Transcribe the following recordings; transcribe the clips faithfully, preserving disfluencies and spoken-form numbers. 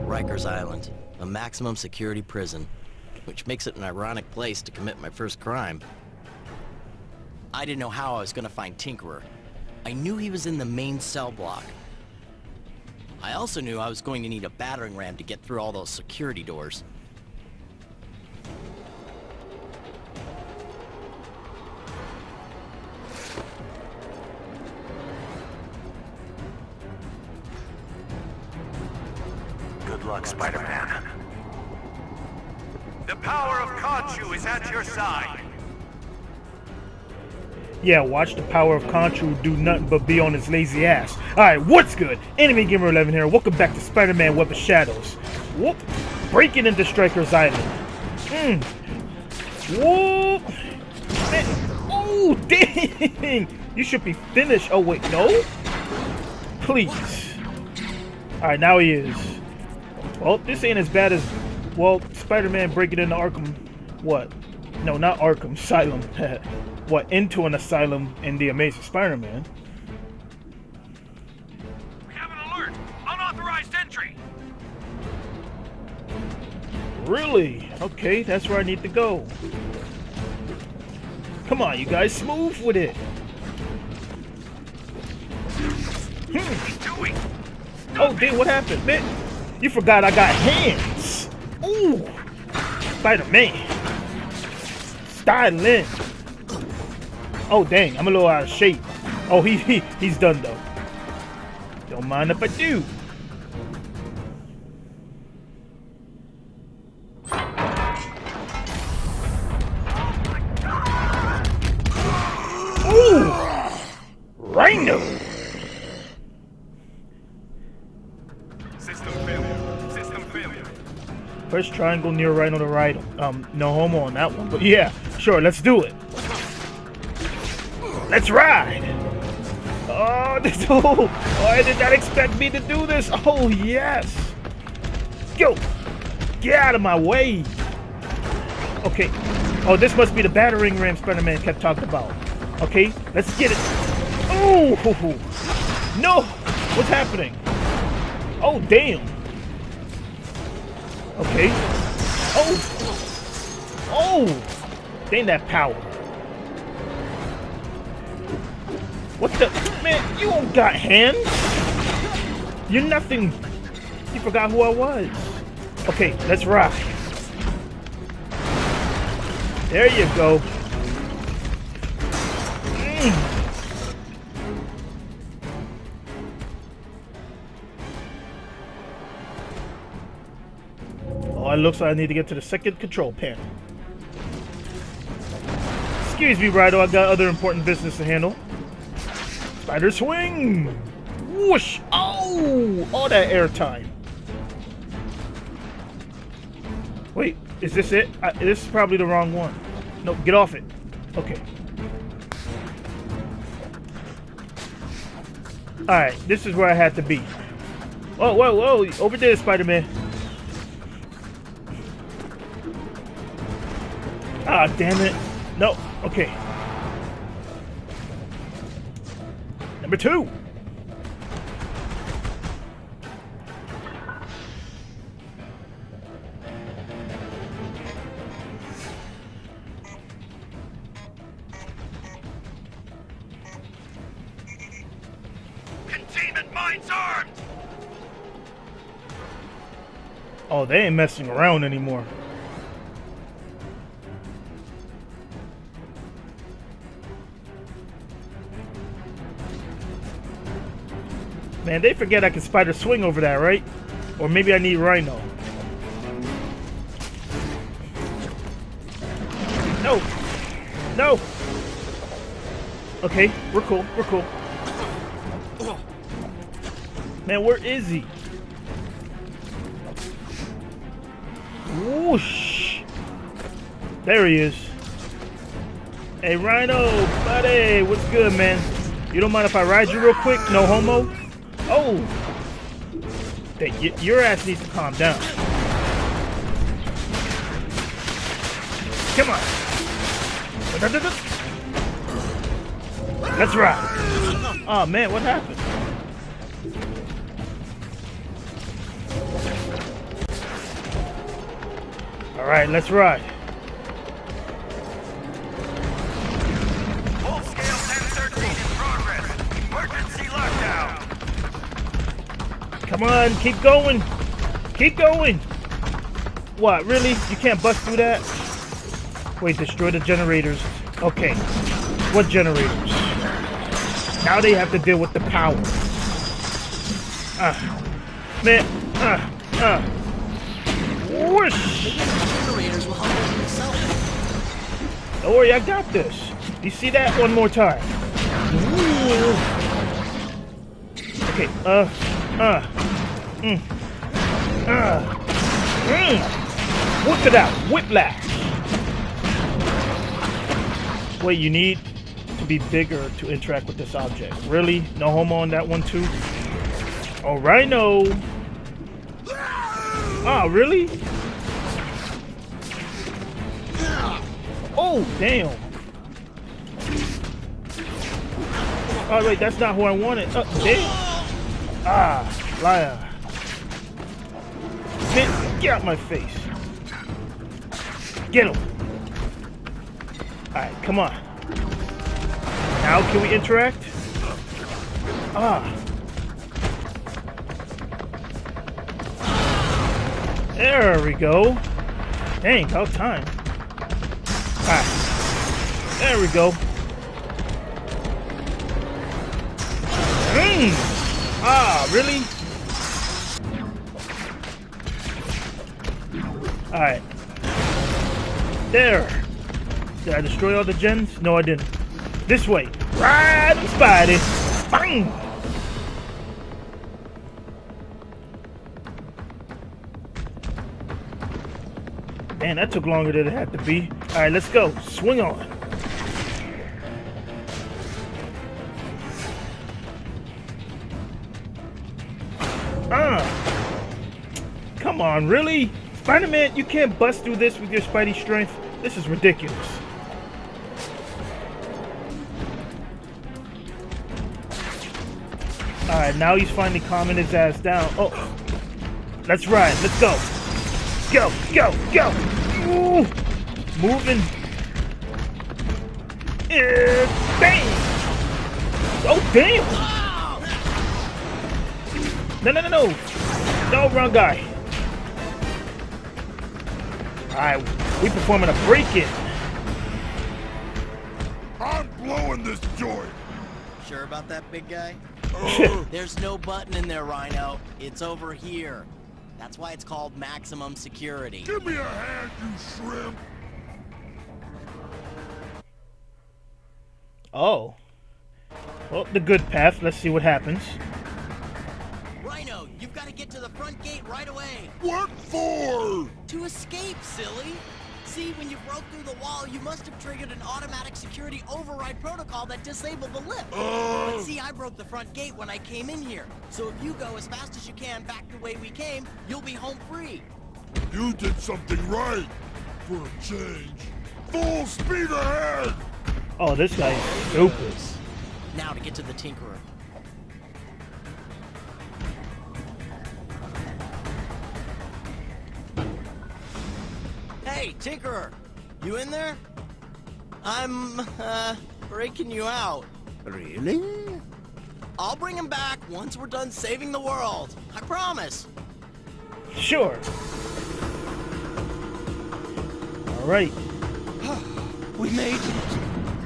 Rikers Island, a maximum security prison, which makes it an ironic place to commit my first crime. I didn't know how I was gonna find Tinkerer. I knew he was in the main cell block. I also knew I was going to need a battering ram to get through all those security doors. Good luck, Spider-Man. The power of Khonshu is at your side. Yeah, watch the power of Khonshu do nothing but be on his lazy ass. Alright, what's good? Enemy Gamer eleven here. Welcome back to Spider-Man Web of Shadows. Whoop. Breaking into Stryker's Island. Mm. Whoop. Man. Oh, dang. You should be finished. Oh, wait, no? Please. Alright, now he is. Well, this ain't as bad as, well, Spider-Man breaking into Arkham. What? No, not Arkham. Asylum. What? Into an asylum in The Amazing Spider-Man. We have an alert! Unauthorized entry! Really? Okay, that's where I need to go. Come on, you guys, smooth with it. Hmm. Oh, damn, what happened, man? You forgot I got hands. Ooh. Spider-Man. Styling. Oh, dang, I'm a little out of shape. Oh, he, he he's done, though. Don't mind if I do. Ooh! Rhino! System failure. System failure. First triangle near Rhino to right. Um, no homo on that one, but yeah, sure, let's do it. Let's ride! Oh, this, oh, oh, I did not expect me to do this. Oh, yes. Go. Get out of my way. Okay. Oh, this must be the battering ram Spider-Man kept talking about. Okay, let's get it. Oh, no. What's happening? Oh, damn. Okay. Oh. Oh. Dang that power. What the? Man, you don't got hands. You're nothing. You forgot who I was. Okay, let's ride. There you go. Mm. Oh, it looks like I need to get to the second control panel. Excuse me, Rhino, I got other important business to handle. Spider swing! Whoosh! Oh! All that airtime. Wait, is this it? I, this is probably the wrong one. No, get off it. Okay. Alright, this is where I had to be. Whoa, whoa, whoa! Over there, Spider-Man. Ah, damn it. No, okay. Number two. Containment mines armed! Oh, they ain't messing around anymore. Man, they forget I can spider swing over that, right? Or maybe I need Rhino. No! No! Okay, we're cool, we're cool. Man, where is he? Whoosh! There he is. Hey, Rhino, buddy, what's good, man? You don't mind if I ride you real quick? No homo? Oh! Hey, y your ass needs to calm down. Come on. Let's ride. Oh, man, what happened? Alright, let's ride. Full-scale ten thirteen in progress. Emergency lockdown. Come on, keep going. Keep going. What, really? You can't bust through that? Wait, destroy the generators. Okay. What generators? Now they have to deal with the power. Ah. Man. Ah. Ah. Whoosh. The generators will humble themselves. Don't worry, I got this. You see that? One more time. Ooh. Okay, uh, uh, mm, uh, mm. Whip it out, whiplash. Wait, you need to be bigger to interact with this object. Really? No homo on that one too? Oh, Rhino. Ah, really? Oh, damn. Oh, wait, that's not who I wanted. Oh, damn. Ah, liar. Man, get out my face. Get him. Alright, come on. Now can we interact? Ah. There we go. Dang, about time. Alright. There we go. Mm. Ah, really? Alright. There. Did I destroy all the gens? No, I didn't. This way. Ride the Spidey. Bang! Man, that took longer than it had to be. Alright, let's go. Swing on. Ah! Come on, really? Spider-Man, you can't bust through this with your Spidey strength. This is ridiculous. Alright, now he's finally calming his ass down. Oh, let's ride. Let's go. Go, go, go. Ooh. Moving. Uh, bang. Oh, damn. No, no, no, no. No, wrong guy. Alright, we performing a break-in. I'm blowing this joint. Sure about that, big guy? There's no button in there, Rhino. It's over here. That's why it's called maximum security. Give me a hand, you shrimp. Oh. Well, the good path. Let's see what happens. Rhino, you've got to get to the front gate right away. What for? To escape, silly. See, when you broke through the wall, you must have triggered an automatic security override protocol that disabled the lift. Uh... But see, I broke the front gate when I came in here. So if you go as fast as you can back the way we came, you'll be home free. You did something right. For a change. Full speed ahead! Oh, this guy is stupid. Now to get to the Tinkerer. Hey, Tinkerer! You in there? I'm, uh, breaking you out. Really? I'll bring him back once we're done saving the world. I promise. Sure. All right. We made it.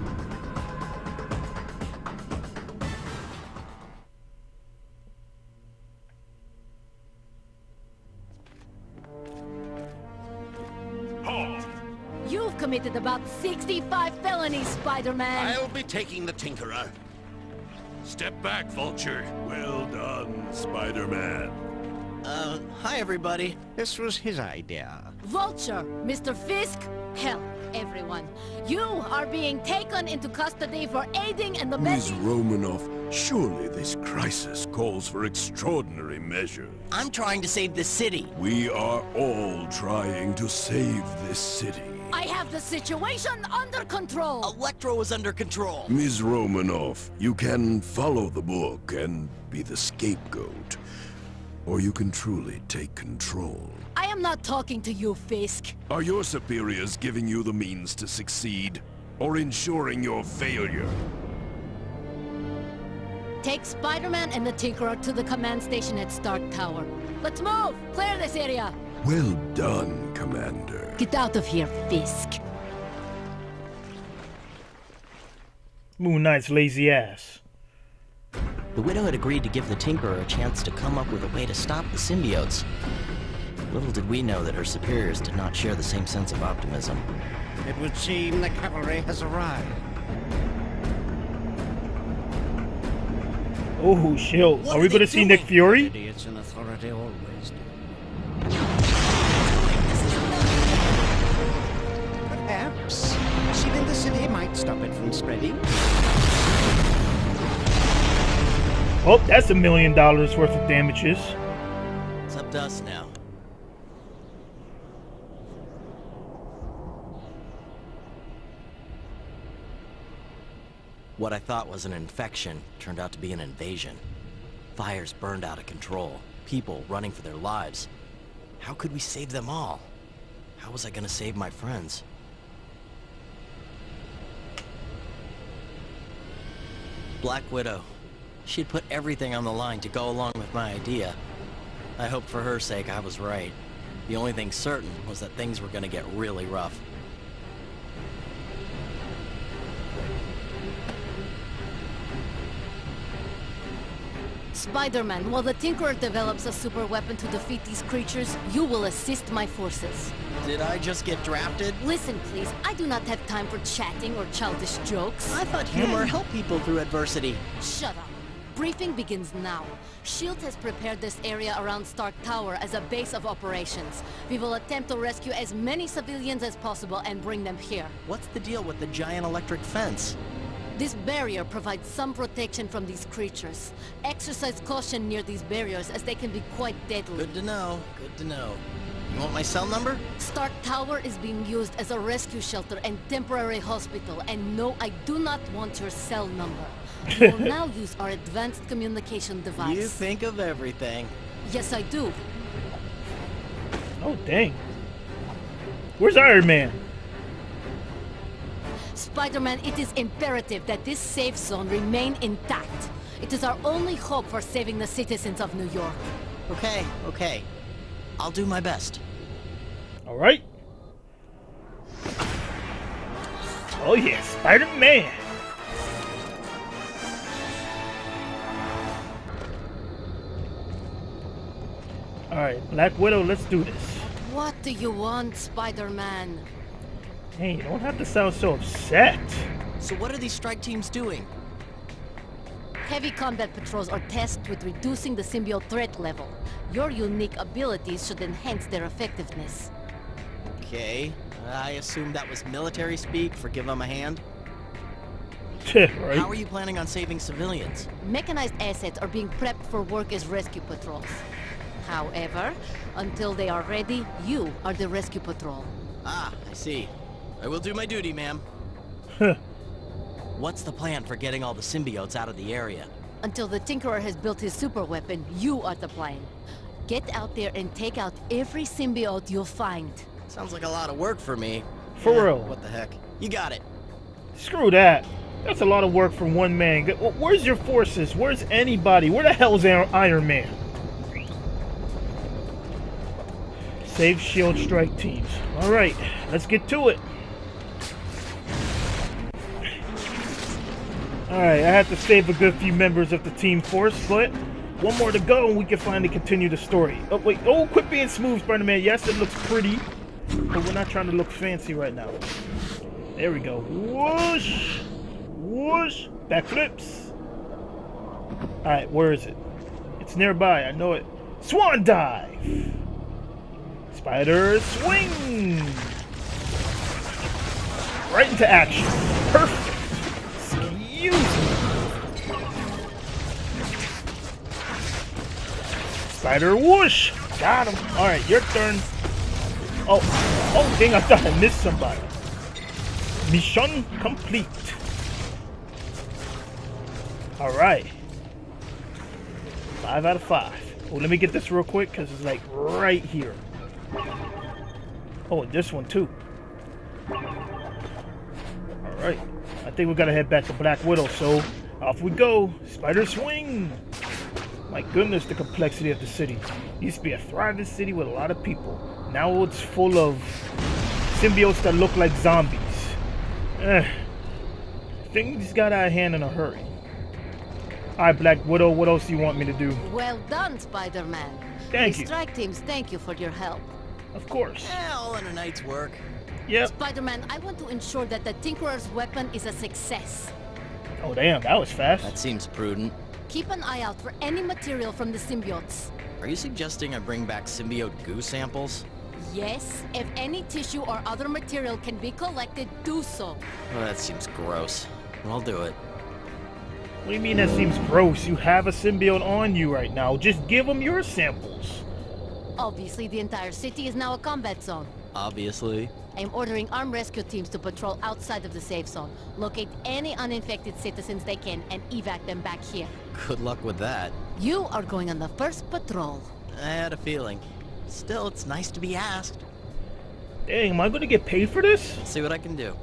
Halt! You've committed about sixty-five felonies, Spider-Man. I'll be taking the Tinkerer. Step back, Vulture. Well done, Spider-Man. Uh, hi everybody. This was his idea. Vulture, Mister Fisk, hell, everyone. You are being taken into custody for aiding and Miz abetting. Romanoff, surely this crisis calls for extraordinary measures. I'm trying to save the city. We are all trying to save this city. I have the situation under control. Electro is under control. Miz Romanoff, you can follow the book and be the scapegoat. or you can truly take control. I am not talking to you, Fisk. Are your superiors giving you the means to succeed, or ensuring your failure? Take Spider-Man and the Tinkerer to the command station at Stark Tower. Let's move! Clear this area! Well done, Commander. Get out of here, Fisk. Moon Knight's lazy ass. The Widow had agreed to give the Tinkerer a chance to come up with a way to stop the symbiotes. Little did we know that her superiors did not share the same sense of optimism. It would seem the cavalry has arrived. Oh, shield. What Are are we they going to see doing? Nick Fury? Idiots in authority always do. Perhaps sealing the city might stop it from spreading. Oh, that's a million dollars worth of damages. It's up to us now. What I thought was an infection turned out to be an invasion. Fires burned out of control. People running for their lives. How could we save them all? How was I gonna save my friends? Black Widow. She'd put everything on the line to go along with my idea. I hoped for her sake I was right. The only thing certain was that things were gonna get really rough. Spider-Man, while the Tinkerer develops a super weapon to defeat these creatures, you will assist my forces. Did I just get drafted? Listen, please. I do not have time for chatting or childish jokes. I thought humor helped people through adversity. Shut up. Briefing begins now. SHIELD has prepared this area around Stark Tower as a base of operations. We will attempt to rescue as many civilians as possible and bring them here. What's the deal with the giant electric fence? This barrier provides some protection from these creatures. Exercise caution near these barriers as they can be quite deadly. Good to know. Good to know. You want my cell number? Stark Tower is being used as a rescue shelter and temporary hospital, and no, I do not want your cell number. We will now use our advanced communication device. You think of everything. Yes, I do. Oh, dang. Where's Iron Man? Spider-Man, it is imperative that this safe zone remain intact. It is our only hope for saving the citizens of New York. Okay, okay. I'll do my best. All right. Oh, yeah, Spider-Man. All right, Black Widow, let's do this. What do you want, Spider-Man? Hey, you don't have to sound so upset. So what are these strike teams doing? Heavy combat patrols are tasked with reducing the symbiote threat level. Your unique abilities should enhance their effectiveness. Okay. I assume that was military speak for give them a hand? Right? How are you planning on saving civilians? Mechanized assets are being prepped for work as rescue patrols. However, until they are ready, you are the rescue patrol. Ah, I see. I will do my duty, ma'am. What's the plan for getting all the symbiotes out of the area? Until the Tinkerer has built his super weapon, you are the plan. Get out there and take out every symbiote you'll find. Sounds like a lot of work for me. For Eh, real. What the heck? You got it. Screw that. That's a lot of work for one man. Where's your forces? Where's anybody? Where the hell's Iron Man? Save SHIELD strike teams. Alright, let's get to it. Alright, I had to save a good few members of the team force, but one more to go and we can finally continue the story. Oh, wait. Oh, quit being smooth, Spider-Man. Yes, it looks pretty, but we're not trying to look fancy right now. There we go. Whoosh! Whoosh! Backflips! Alright, where is it? It's nearby. I know it. Swan dive! Spider swing! Right into action. Perfect. Excuse me. Spider whoosh! Got him. Alright, your turn. Oh, oh dang, I thought I missed somebody. Mission complete. Alright. Five out of five. Oh, let me get this real quick, because it's like right here. Oh, and this one too. Alright. I think we gotta head back to Black Widow, so off we go. Spider swing! My goodness, the complexity of the city. It used to be a thriving city with a lot of people. Now it's full of symbiotes that look like zombies. Eh. Things got out of hand in a hurry. Alright, Black Widow, what else do you want me to do? Well done, Spider-Man. Thank the you. strike teams thank you for your help. Of course. Yeah, all in a night's work. Yep. Spider-Man, I want to ensure that the Tinkerer's weapon is a success. Oh, damn, that was fast. That seems prudent. Keep an eye out for any material from the symbiotes. Are you suggesting I bring back symbiote goo samples? Yes, if any tissue or other material can be collected, do so. Well, that seems gross. I'll do it. What do you mean that seems gross? You have a symbiote on you right now. Just give them your samples. Obviously, the entire city is now a combat zone. Obviously. I'm ordering armed rescue teams to patrol outside of the safe zone. Locate any uninfected citizens they can and evac them back here. Good luck with that. You are going on the first patrol. I had a feeling. Still, it's nice to be asked. Dang, am I gonna get paid for this? See what I can do.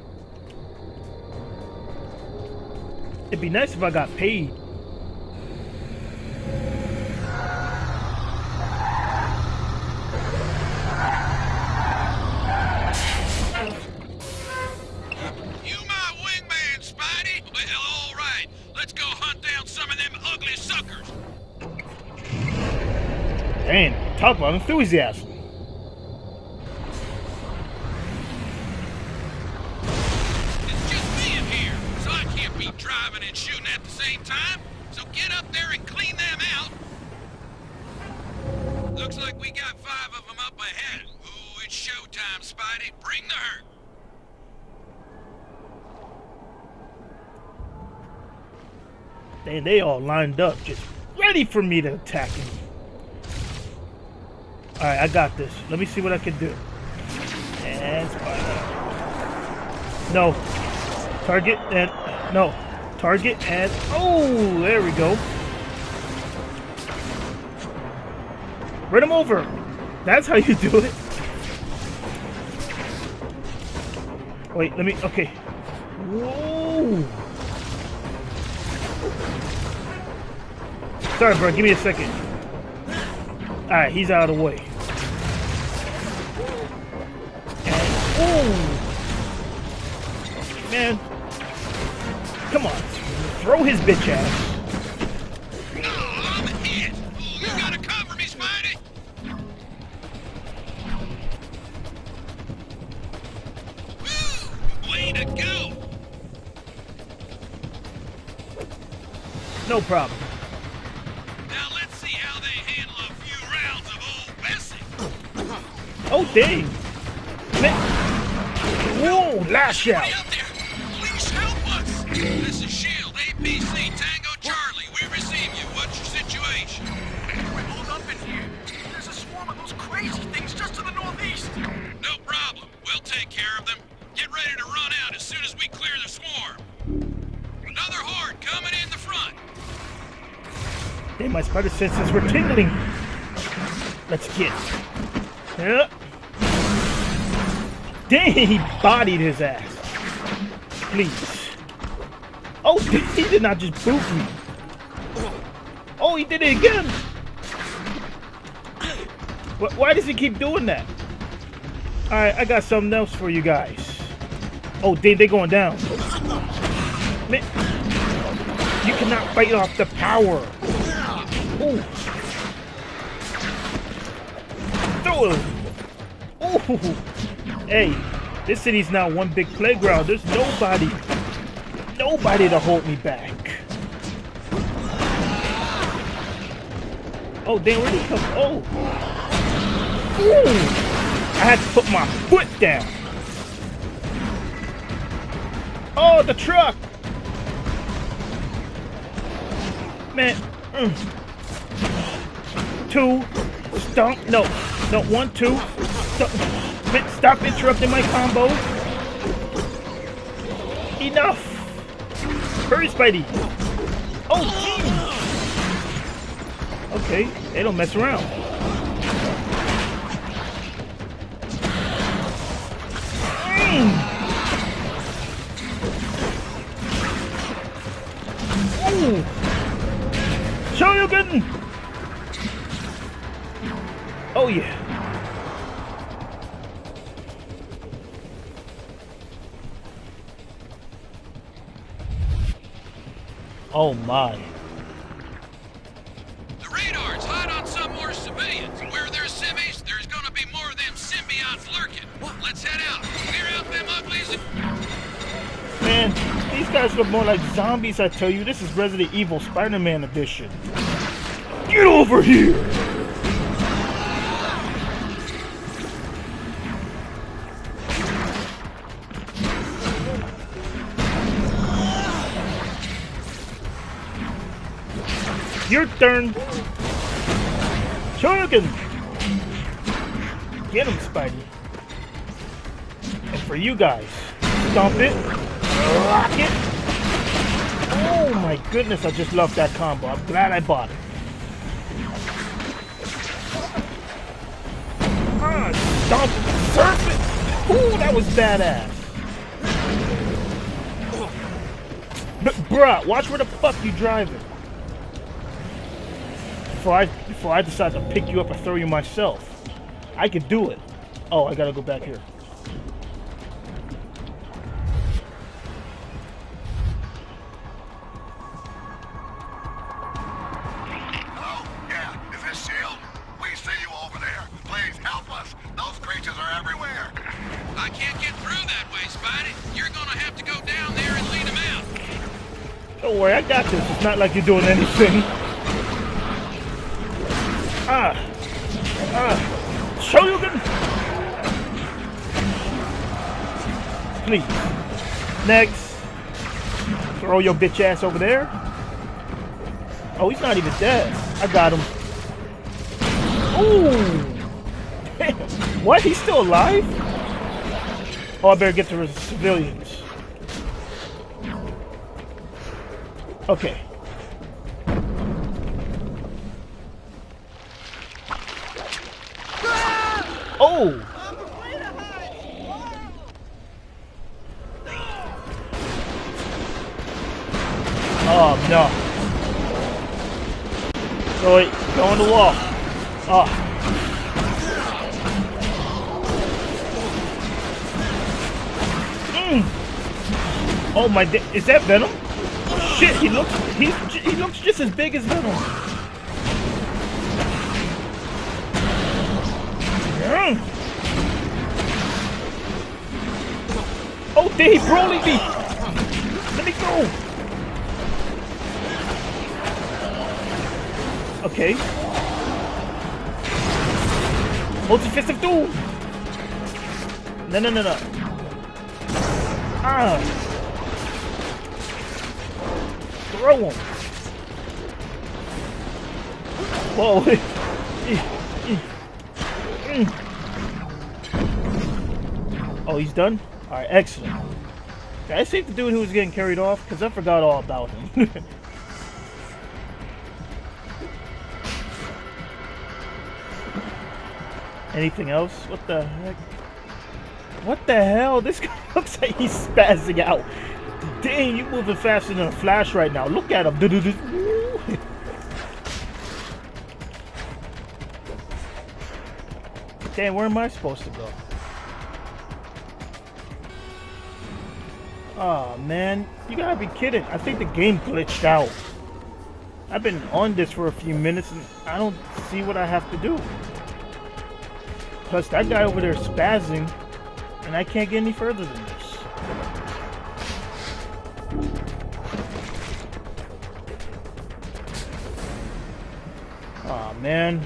It'd be nice if I got paid. You my wingman, Spidey? Well, all right. Let's go hunt down some of them ugly suckers. Damn, talk about enthusiasm. It's just me in here, so I can't be driving and shooting at the same time. So get up there and clean them out. Looks like we got five of them up ahead. Ooh, it's showtime, Spidey. Bring the hurt. Dang, they all lined up, just ready for me to attack me. Alright, I got this. Let me see what I can do. And Spider. No. Target and no. Target and oh, there we go. Run him over. That's how you do it. Wait, let me. Okay. Whoa. Sorry, bro. Give me a second. All right, he's out of the way. And oh, man. Come on. Throw his bitch ass. Oh, I'm hit. Ooh, you gotta cover me, Spidey. Woo! Way to go. No problem. Now let's see how they handle a few rounds of old Bessie. Oh, dang. Man. Whoa, lash out. Somebody out there, please help us. This is Shield, A P C, Tango Charlie. We receive you. What's your situation? We're hold up in here. There's a swarm of those crazy things just to the northeast. No problem. We'll take care of them. Get ready to run out as soon as we clear the swarm. Another horde coming in the front. Dang, my spider senses were tingling. Let's get. Yep. Dang, he bodied his ass. Please. Oh, he did not just boot me. Oh, he did it again. Why does he keep doing that? Alright, I got something else for you guys. Oh, they, they're going down. Man, you cannot fight off the power. Ooh. Throw him. Ooh. Hey, this city's now one big playground. There's nobody, nobody to hold me back. Oh, damn, where'd he come? Oh. Ooh. I had to put my foot down. Oh, the truck. Man. Mm. Two. Stomp. No. No, one, two. Stop, man, stop interrupting my combo. Enough. Hurry, Spidey. Oh, jeez. Okay, they don't mess around. Mm. Ooh. Shoryuken! Oh yeah. Oh my. The radar's hot on some more civilians. Where there's civvies, there's gonna be more of them symbiotes lurking. Let's head out. Clear out them uglies and... Man, these guys look more like zombies, I tell you. This is Resident Evil Spider-Man edition. Get over here! Your turn! Shoryuken! Get him, Spidey. And for you guys, stomp it, rock it. Oh my goodness, I just love that combo. I'm glad I bought it. Ah, stomp it, surf it! Ooh, that was badass. But, bruh, watch where the fuck you driving. Before I, before I decide to pick you up and throw you myself. I could do it. Oh, I gotta go back here. Hello? Yeah, is this Shield? We see you over there. Please help us. Those creatures are everywhere. I can't get through that way, Spidey. You're gonna have to go down there and lead them out. Don't worry, I got this. It's not like you're doing anything. Ah! Ah! Shoryuken! Please. Next. Throw your bitch ass over there. Oh, he's not even dead. I got him. Ooh! Damn. What? He's still alive? Oh, I better get to the civilians. Okay. Oh! Oh no. Go wait, go on the wall. Oh. Mm. Oh my, is that Venom? Shit, he looks he he looks just as big as Venom. Mm. Oh, Dave, Broly me! Let me go! Okay. Multi-fist of doom! No, no, no, no. Ah! Throw him! Whoa! Oh, he's done? Alright, excellent. Did I save the dude who was getting carried off? Because I forgot all about him. Anything else? What the heck? What the hell? This guy looks like he's spazzing out. Dang, you're moving faster than a flash right now. Look at him. Damn, where am I supposed to go? Oh man, you gotta be kidding. I think the game glitched out. I've been on this for a few minutes and I don't see what I have to do. Plus that guy over there is spazzing and I can't get any further than this. Oh man.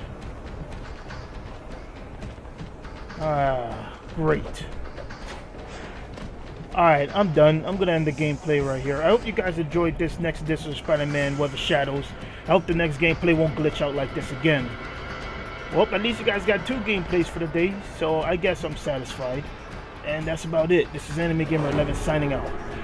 Ah, great. Alright, I'm done. I'm gonna end the gameplay right here. I hope you guys enjoyed this next edition of Spider-Man Web of Shadows. I hope the next gameplay won't glitch out like this again. Well, at least you guys got two gameplays for the day, so I guess I'm satisfied. And that's about it. This is Anime Gamer eleven signing out.